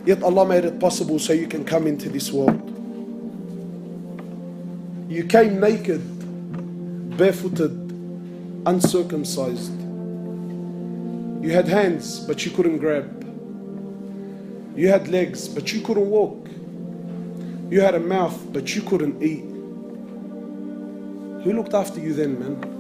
Yet Allah made it possible so you can come into this world. You came naked, barefooted, uncircumcised. You had hands, but you couldn't grab. You had legs, but you couldn't walk. You had a mouth, but you couldn't eat. Who looked after you then, man?